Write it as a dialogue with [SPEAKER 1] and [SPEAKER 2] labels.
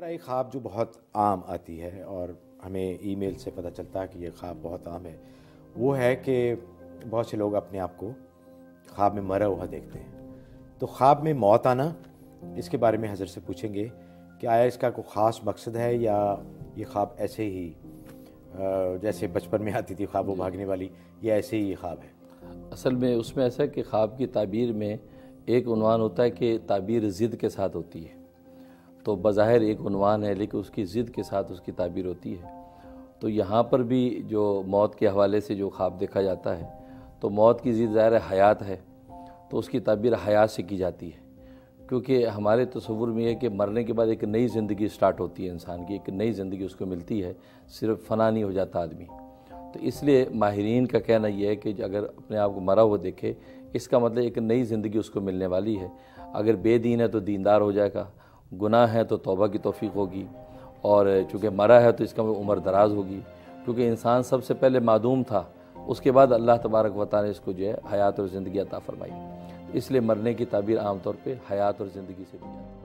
[SPEAKER 1] तरह एक ख्वाब जो बहुत आम आती है और हमें ईमेल से पता चलता है कि ये ख्वाब बहुत आम है, वो है कि बहुत से लोग अपने आप को ख्वाब में मरा हुआ देखते हैं। तो ख्वाब में मौत आना, इसके बारे में हज़रत से पूछेंगे कि आया इसका कोई ख़ास मकसद है या ये ख्वाब ऐसे ही जैसे बचपन में आती थी ख्वाबों भागने वाली, या ऐसे ही ये ख्वाब है?
[SPEAKER 2] असल में उसमें ऐसा है कि ख्वाब की ताबीर में एक उन्वान होता है कि ताबीर ज़िद के साथ होती है। तो बज़ाहिर एक उन्वान है लेकिन उसकी ज़िद के साथ उसकी ताबीर होती है। तो यहाँ पर भी जो मौत के हवाले से जो ख्वाब देखा जाता है, तो मौत की ज़िद ज़ाहिर हयात है, तो उसकी ताबीर हयात से की जाती है। क्योंकि हमारे तसव्वुर में है कि मरने के बाद एक नई ज़िंदगी स्टार्ट होती है, इंसान की एक नई ज़िंदगी उसको मिलती है, सिर्फ फ़ना नहीं हो जाता आदमी। तो इसलिए माहिरीन का कहना यह है कि अगर अपने आप को मरा हुआ देखे, इसका मतलब एक नई ज़िंदगी उसको मिलने वाली है। अगर बेदीन है तो दीनदार हो जाएगा, गुनाह है तो तौबा की तौफीक होगी, और चूँकि मरा है तो इसका उम्र दराज होगी। क्योंकि इंसान सबसे पहले मादूम था, उसके बाद अल्लाह तबारक व तआला ने इसको जो है हयात और ज़िंदगी अता फरमाई। इसलिए मरने की ताबीर आम तौर पे हयात और ज़िंदगी से दी जाती है।